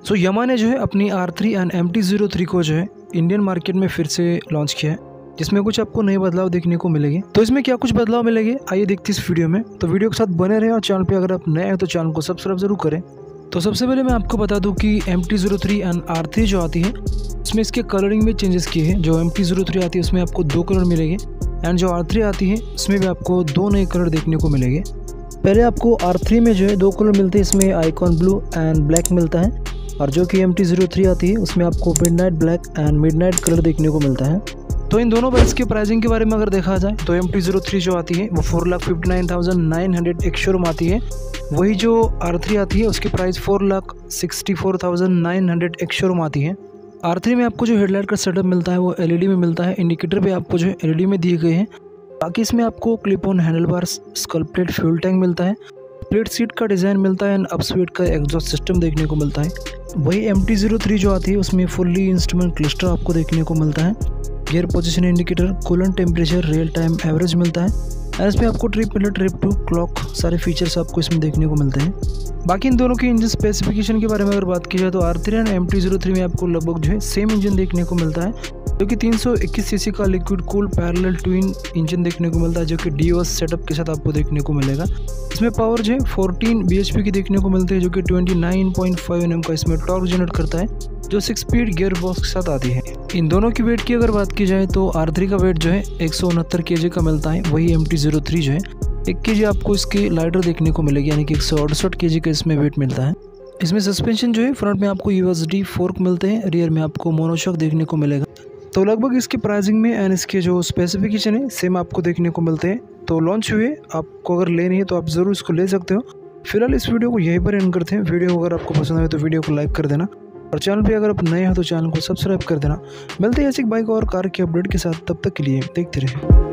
सो यामा ने जो है अपनी R3 एंड MT-03 को जो है इंडियन मार्केट में फिर से लॉन्च किया है, जिसमें कुछ आपको नए बदलाव देखने को मिलेंगे। तो इसमें क्या कुछ बदलाव मिलेंगे आइए देखते हैं इस वीडियो में। तो वीडियो के साथ बने रहें और चैनल पे अगर आप नए हैं तो चैनल को सब्सक्राइब जरूर करें। तो सबसे पहले मैं आपको बता दूं कि MT-03 एंड R3 जो आती है उसमें इसके कलरिंग में चेंजेस किए हैं। जो MT-03 आती है उसमें आपको 2 कलर मिलेंगे एंड जो R3 आती है उसमें भी आपको 2 नए कलर देखने को मिलेंगे। पहले आपको R3 में जो है 2 कलर मिलते हैं, इसमें आइकॉन ब्लू एंड ब्लैक मिलता है, और जो कि MT-03 आती है उसमें आपको midnight black and midnight colour देखने को मिलता है। तो इन दोनों बाइक्स के प्राइसिंग के बारे में अगर देखा जाए तो MT-03 जो आती है वो 4,59,900 एक शोरूम आती है, वही जो R3 आती है उसकी प्राइस 4,64,900 एक शोरूम आती है। R3 में आपको जो हेडलाइट का सेटअप मिलता है वो LED में मिलता है, इंडिकेटर भी आपको जो है LED में दिए गए हैं। बाकी इसमें आपको clip on handle bars, skull plate, fuel tank मिलता है, स्प्लिट सीट का डिज़ाइन मिलता है एंड अपस्पीड का एग्जॉस्ट सिस्टम देखने को मिलता है। वही MT-03 जो आती है उसमें फुल्ली इंस्ट्रूमेंट क्लस्टर आपको देखने को मिलता है, gear position indicator, coolant temperature, real time average मिलता है और इसमें आपको ट्रिप मिलर, ट्रिप टू, क्लॉक, सारे फीचर्स आपको इसमें देखने को मिलते हैं। बाकी इन दोनों के इंजन स्पेसिफिकेशन के बारे में अगर बात की जाए तो R3 एंड MT-03 में आपको लगभग जो है सेम इंजन देखने को मिलता है, जो कि 321 सीसी का liquid cool parallel twin engine देखने को मिलता है, जो कि DOS सेटअप के साथ आपको देखने को मिलेगा। इसमें पावर जो है 14 bhp की देखने को मिलती है, जो कि 29.5 Nm का इसमें टॉर्क जनरेट करता है, जो 6 स्पीड गियर बॉक्स के साथ आती है। इन दोनों की वेट की अगर बात की जाए तो R3 का वेट जो है 169 kg का मिलता है, वही MT-03 जो है 1 kg आपको इसकी लाइटर देखने को मिलेगी, यानी कि 168 kg का इसमें वेट मिलता है। इसमें सस्पेंशन जो है फ्रंट में आपको USD फोर्क मिलते हैं, रियर में आपको मोनोशॉक देखने को मिलेगा। तो लगभग इसकी प्राइसिंग में एंड इसके जो स्पेसिफिकेशन है सेम आपको देखने को मिलते हैं। तो लॉन्च हुए, आपको अगर लेनी है तो आप ज़रूर इसको ले सकते हो। फिलहाल इस वीडियो को यहीं पर एंड करते हैं। वीडियो अगर आपको पसंद आए तो वीडियो को लाइक कर देना और चैनल पे अगर आप नए हो तो चैनल को सब्सक्राइब कर देना। मिलते हैं ऐसी बाइक और कार के अपडेट के साथ, तब तक के लिए देखते रहें।